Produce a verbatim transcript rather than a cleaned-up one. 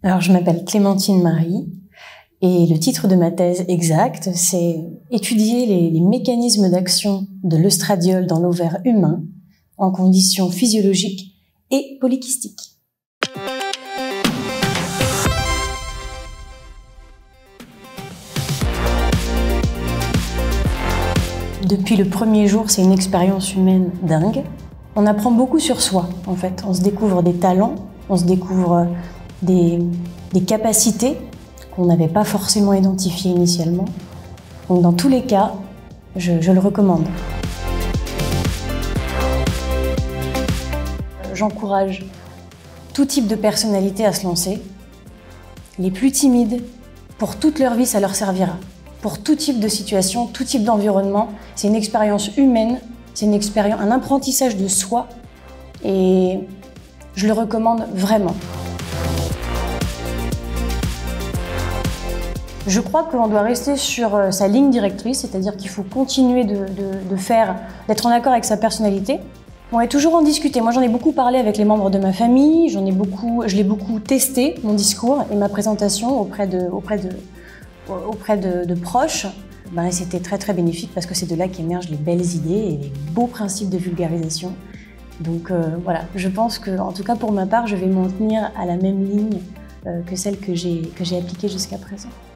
Alors, je m'appelle Clémentine Marie et le titre de ma thèse exacte, c'est « Étudier les, les mécanismes d'action de l'œstradiol dans l'ovaire humain en conditions physiologiques et polykystiques ». Depuis le premier jour, c'est une expérience humaine dingue. On apprend beaucoup sur soi, en fait. On se découvre des talents, on se découvre des, des capacités qu'on n'avait pas forcément identifiées initialement. Donc dans tous les cas, je, je le recommande. J'encourage tout type de personnalité à se lancer. Les plus timides, pour toute leur vie, ça leur servira. Pour tout type de situation, tout type d'environnement, c'est une expérience humaine, c'est une expérience, un apprentissage de soi et je le recommande vraiment. Je crois qu'on doit rester sur sa ligne directrice, c'est-à-dire qu'il faut continuer de, de, de faire, d'être en accord avec sa personnalité. On est toujours en discuter. Moi, j'en ai beaucoup parlé avec les membres de ma famille, j'en ai beaucoup, je l'ai beaucoup testé, mon discours et ma présentation auprès de, auprès de, auprès de, de proches. Ben, c'était très très bénéfique parce que c'est de là qu'émergent les belles idées et les beaux principes de vulgarisation. Donc euh, voilà, je pense que, en tout cas pour ma part, je vais m'en tenir à la même ligne euh, que celle que j'ai que j'ai appliquée jusqu'à présent.